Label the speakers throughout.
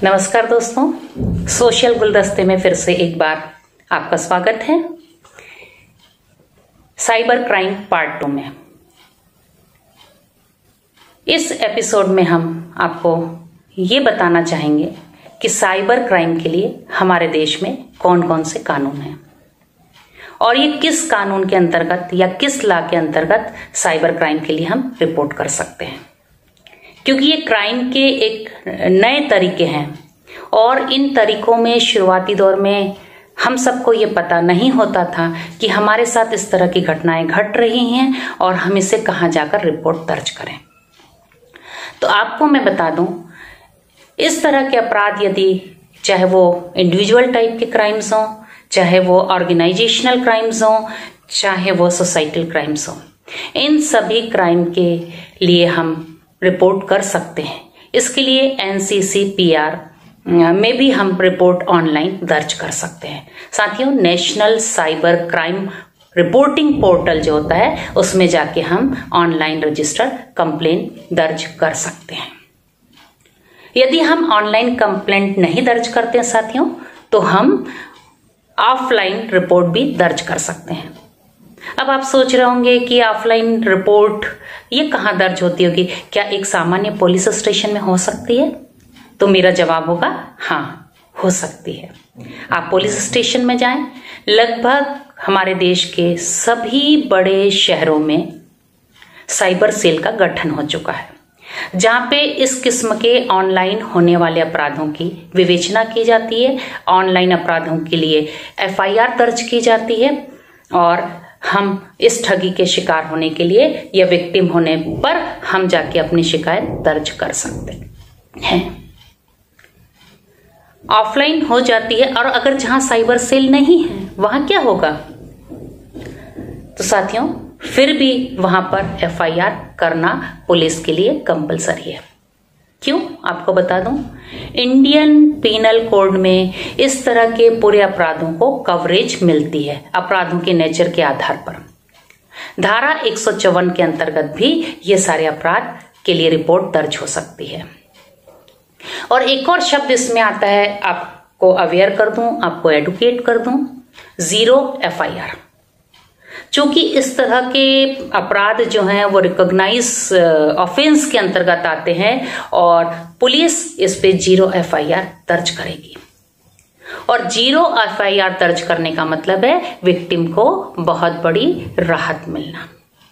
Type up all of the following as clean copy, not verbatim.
Speaker 1: नमस्कार दोस्तों, सोशल गुलदस्ते में फिर से एक बार आपका स्वागत है। साइबर क्राइम पार्ट 2 में इस एपिसोड में हम आपको ये बताना चाहेंगे कि साइबर क्राइम के लिए हमारे देश में कौन कौन से कानून हैं और ये किस कानून के अंतर्गत या किस लॉ के अंतर्गत साइबर क्राइम के लिए हम रिपोर्ट कर सकते हैं। क्योंकि ये क्राइम के एक नए तरीके हैं और इन तरीकों में शुरुआती दौर में हम सबको ये पता नहीं होता था कि हमारे साथ इस तरह की घटनाएं घट रही हैं और हम इसे कहां जाकर रिपोर्ट दर्ज करें। तो आपको मैं बता दूं, इस तरह के अपराध यदि चाहे वो इंडिविजुअल टाइप के क्राइम्स हों, चाहे वो ऑर्गेनाइजेशनल क्राइम्स हों, चाहे वो सोसाइटल क्राइम्स हों, इन सभी क्राइम के लिए हम रिपोर्ट कर सकते हैं। इसके लिए NCCPR में भी हम रिपोर्ट ऑनलाइन दर्ज कर सकते हैं। साथियों, national cyber crime reporting portal जो होता है उसमें जाके हम ऑनलाइन रजिस्टर्ड कंप्लेंट दर्ज कर सकते हैं। यदि हम ऑनलाइन कंप्लेंट नहीं दर्ज करते हैं साथियों, तो हम ऑफलाइन रिपोर्ट भी दर्ज कर सकते हैं। अब आप सोच रहे होंगे कि ऑफलाइन रिपोर्ट ये कहाँ दर्ज होती होगी, क्या एक सामान्य पुलिस स्टेशन में हो सकती है? तो मेरा जवाब होगा हाँ, हो सकती है। आप पुलिस स्टेशन में जाएं, लगभग हमारे देश के सभी बड़े शहरों में साइबर सेल का गठन हो चुका है, जहां पे इस किस्म के ऑनलाइन होने वाले अपराधों की विवेचना की जाती है, ऑनलाइन अपराधों के लिए FIR दर्ज की जाती है और हम इस ठगी के शिकार होने के लिए या विक्टिम होने पर हम जाके अपनी शिकायत दर्ज कर सकते हैं। ऑफलाइन हो जाती है और अगर जहां साइबर सेल नहीं है वहां क्या होगा? तो साथियों, फिर भी वहां पर FIR करना पुलिस के लिए कंपलसरी है। क्यों? आपको बता दूं, इंडियन पीनल कोड में इस तरह के पूरे अपराधों को कवरेज मिलती है अपराधों के नेचर के आधार पर। धारा 154 के अंतर्गत भी ये सारे अपराध के लिए रिपोर्ट दर्ज हो सकती है। और एक और शब्द इसमें आता है, आपको अवेयर कर दूं, आपको एडुकेट कर दूं, जीरो FIR। चूंकि इस तरह के अपराध जो हैं वो रिकॉग्नाइज ऑफेंस के अंतर्गत आते हैं और पुलिस इस पे जीरो FIR दर्ज करेगी। और जीरो FIR दर्ज करने का मतलब है विक्टिम को बहुत बड़ी राहत मिलना।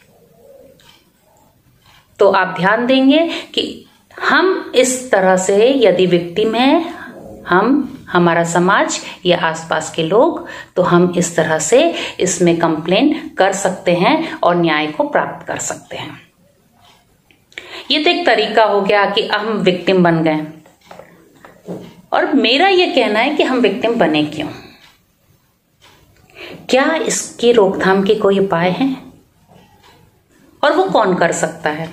Speaker 1: तो आप ध्यान देंगे कि हम इस तरह से यदि विक्टिम है, हमारा समाज या आसपास के लोग, तो हम इस तरह से इसमें कंप्लेन कर सकते हैं और न्याय को प्राप्त कर सकते हैं। ये तो एक तरीका हो गया कि हम विक्टिम बन गए। और मेरा ये कहना है कि हम विक्टिम बने क्यों? क्या इसकी रोकथाम के कोई उपाय हैं? और वो कौन कर सकता है?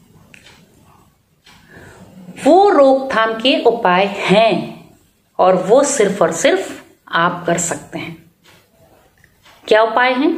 Speaker 1: वो रोकथाम के उपाय हैं और वो सिर्फ और सिर्फ आप कर सकते हैं। क्या उपाय हैं?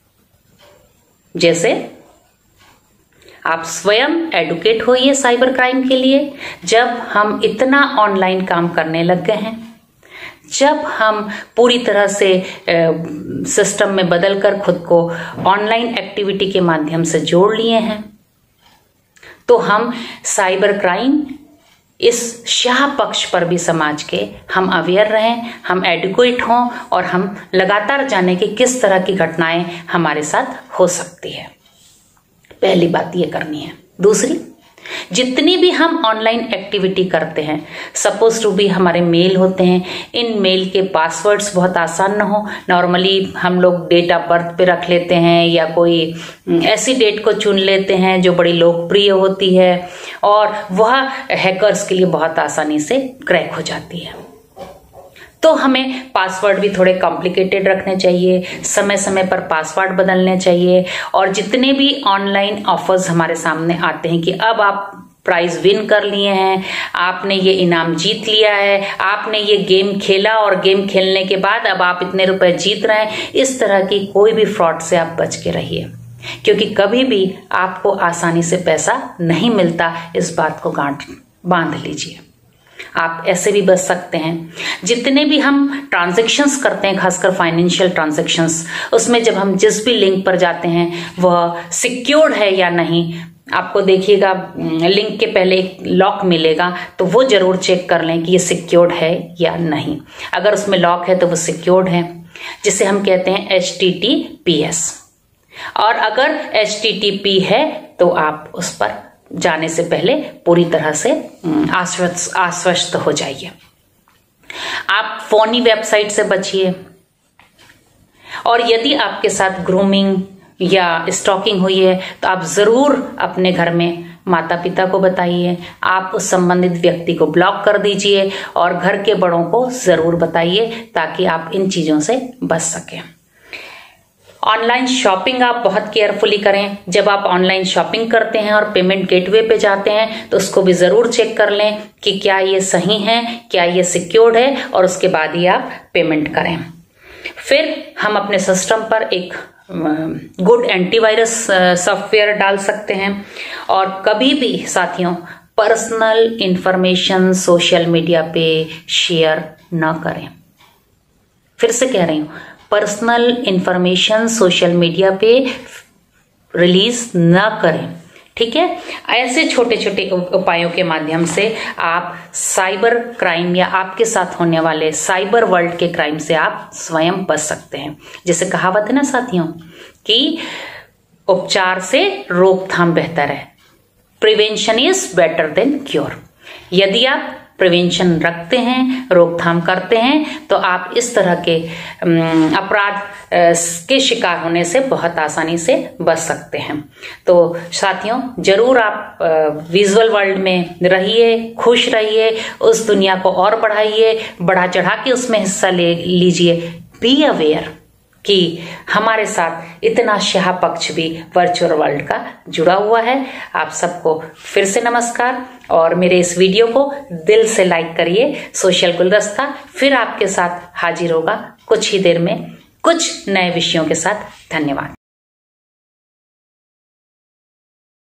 Speaker 1: जैसे आप स्वयं एडुकेट होइए साइबर क्राइम के लिए। जब हम इतना ऑनलाइन काम करने लग गए हैं, जब हम पूरी तरह से सिस्टम में बदलकर खुद को ऑनलाइन एक्टिविटी के माध्यम से जोड़ लिए हैं, तो हम साइबर क्राइम इस शाह पक्ष पर भी समाज के हम अवेयर रहें, हम एडुकेट हों और हम लगातार जाने कि किस तरह की घटनाएं हमारे साथ हो सकती है। पहली बात ये करनी है। दूसरी, जितनी भी हम ऑनलाइन एक्टिविटी करते हैं, सपोज टू बी हमारे मेल होते हैं, इन मेल के पासवर्ड्स बहुत आसान ना हो। नॉर्मली हम लोग डेट ऑफ बर्थ पे रख लेते हैं या कोई ऐसी डेट को चुन लेते हैं जो बड़ी लोकप्रिय होती है और वह हैकर्स के लिए बहुत आसानी से क्रैक हो जाती है। तो हमें पासवर्ड भी थोड़े कॉम्प्लिकेटेड रखने चाहिए, समय समय पर पासवर्ड बदलने चाहिए। और जितने भी ऑनलाइन ऑफर्स हमारे सामने आते हैं कि अब आप प्राइज विन कर लिए हैं, आपने ये इनाम जीत लिया है, आपने ये गेम खेला और गेम खेलने के बाद अब आप इतने रुपए जीत रहे हैं, इस तरह की कोई भी फ्रॉड से आप बच के रहिए। क्योंकि कभी भी आपको आसानी से पैसा नहीं मिलता, इस बात को गांठ बांध लीजिए। आप ऐसे भी बच सकते हैं। जितने भी हम ट्रांजैक्शंस करते हैं, खासकर फाइनेंशियल ट्रांजैक्शंस, उसमें जब हम जिस भी लिंक पर जाते हैं वह सिक्योर्ड है या नहीं, आपको देखिएगा लिंक के पहले एक लॉक मिलेगा, तो वो जरूर चेक कर लें कि ये सिक्योर्ड है या नहीं। अगर उसमें लॉक है तो वो सिक्योर्ड है, जिसे हम कहते हैं HTTPS। और अगर HTTP है तो आप उस पर जाने से पहले पूरी तरह से आश्वस्त हो जाइए। आप फोनी वेबसाइट से बचिए। और यदि आपके साथ ग्रूमिंग या स्टॉकिंग हुई है तो आप जरूर अपने घर में माता पिता को बताइए। आप उस संबंधित व्यक्ति को ब्लॉक कर दीजिए और घर के बड़ों को जरूर बताइए, ताकि आप इन चीजों से बच सकें। ऑनलाइन शॉपिंग आप बहुत केयरफुली करें। जब आप ऑनलाइन शॉपिंग करते हैं और पेमेंट गेटवे पे जाते हैं तो उसको भी जरूर चेक कर लें कि क्या ये सही है, क्या ये सिक्योर्ड है, और उसके बाद ही आप पेमेंट करें। फिर हम अपने सिस्टम पर एक गुड एंटीवायरस सॉफ्टवेयर डाल सकते हैं। और कभी भी साथियों पर्सनल इंफॉर्मेशन सोशल मीडिया पे शेयर ना करें। फिर से कह रही हूं, पर्सनल इंफॉर्मेशन सोशल मीडिया पे रिलीज ना करें, ठीक है। ऐसे छोटे छोटे उपायों के माध्यम से आप साइबर क्राइम या आपके साथ होने वाले साइबर वर्ल्ड के क्राइम से आप स्वयं बच सकते हैं। जैसे कहावत है ना साथियों कि उपचार से रोकथाम बेहतर है, prevention is better than cure. यदि आप प्रिवेंशन रखते हैं, रोकथाम करते हैं, तो आप इस तरह के अपराध के शिकार होने से बहुत आसानी से बच सकते हैं। तो साथियों जरूर आप विजुअल वर्ल्ड में रहिए, खुश रहिए, उस दुनिया को और बढ़ाइए, बढ़ा चढ़ा के उसमें हिस्सा ले लीजिए। बी अवेयर कि हमारे साथ इतना शाह पक्ष भी वर्चुअल वर्ल्ड का जुड़ा हुआ है। आप सबको फिर से नमस्कार, और मेरे इस वीडियो को दिल से लाइक करिए। सोशल गुलदस्ता फिर आपके साथ हाजिर होगा कुछ ही देर में कुछ नए विषयों के साथ। धन्यवाद।